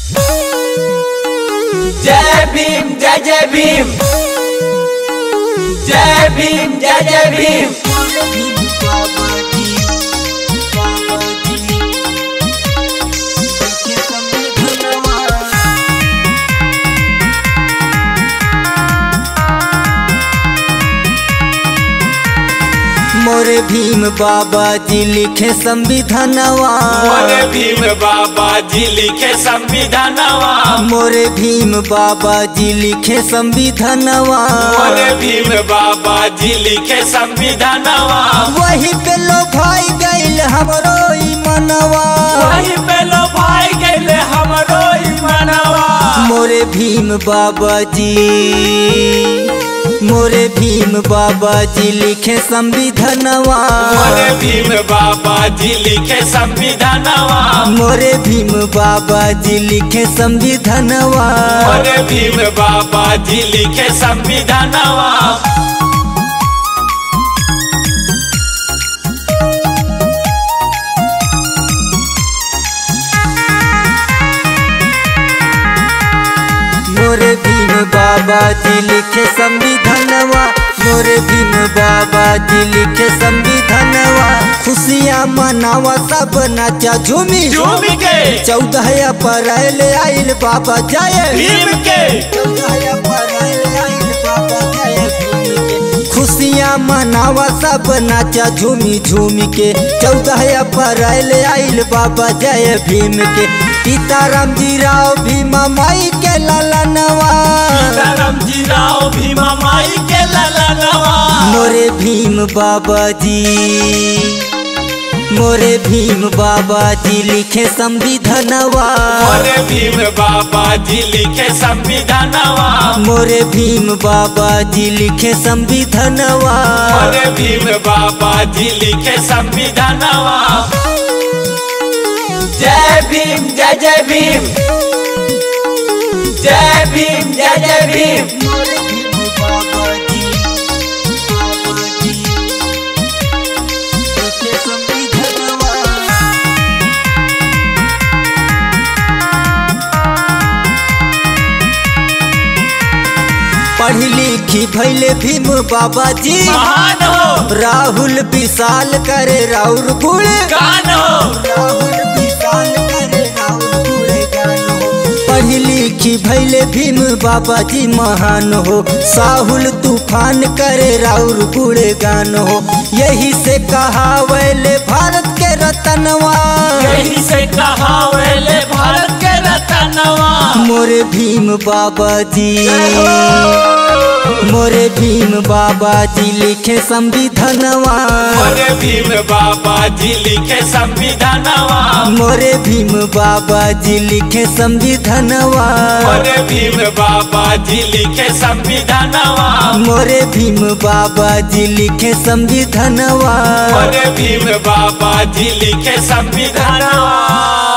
जय भीम जय जय भीम, जय भीम जय जय भीम। मोरे भीम बाबा जी लिखे संविधानवा, मोरे भीम बाबा जी लिखे संविधानवा, मोरे भीम बाबा जी लिखे संविधानवा, मोरे भीम बाबा जी लिखे संविधानवा। वही पे लो भाई गइल हमरो ई मनवा, वही पे लो भाई गइल हमरो ई मनवा। मोरे भीम बाबा जी, मोरे भीम बाबा जी लिखे संविधानवा, मोरे भीम बाबा जी लिखे संविधानवा, मोरे भीम बाबा जी लिखे संविधानवा, मोरे भीम बाबा जी लिखे संविधानवा। मोरे भीम बाबा जी लिखे संविधानवा, मोरे भीम बाबा जी लिखे संविधानवा। खुशियाँ मनावा सब नाचा झूमी झूमी के, 14 अप्रैल आइल बाबा जय भीम के, 14 अप्रैल आइल बाबा जय भीम के। खुशियाँ मनावा सब नाचा झूमी झूमी के, 14 अप्रैल आइल बाबा जय भीम के। सीताराम जी राव भीमा माई के ललनवा, सीताराम जी राव भीमा माई के ललनवा। मोरे भीम बाबा जी, मोरे भीम बाबा जी लिखे संविधानवा, मोरे भीम बाबा जी लिखे संविधानवा, मोरे भीम बाबा जी लिखे संविधानवा, मोरे भीम बाबा जी लिखे संविधानवा। जय भीम जय जय भीम, जय भीम जय जय भीम। मोरे भीम बाबा जी, बाबा जी लिखे संविधानवा। पढ़ी लिखी भैले भीम बाबा जी महान हो, राहुल विशाल करे राउर गुण गान हो, राहुल विशाल करे राउर गुण गान हो। पढ़ी लिखी भैले भीम बाबा जी महान हो, साहुल तूफान करे राउर गुण गान हो। यही से कहावले भारत के रतनवा, यही से कहावले भारत के रतनवा। मोरे भीम बाबा जी, मोरे भीम बाबा जी लिखे संविधानवा, मोरे भीम बाबा जी लिखे संविधानवा, मोरे भीम बाबा जी लिखे संविधानवा, मोरे भीम बाबा जी लिखे संविधानवा, मोरे भीम बाबा जी लिखे संविधानवा, मोरे भीम बाबा जी लिखे संविधानवा।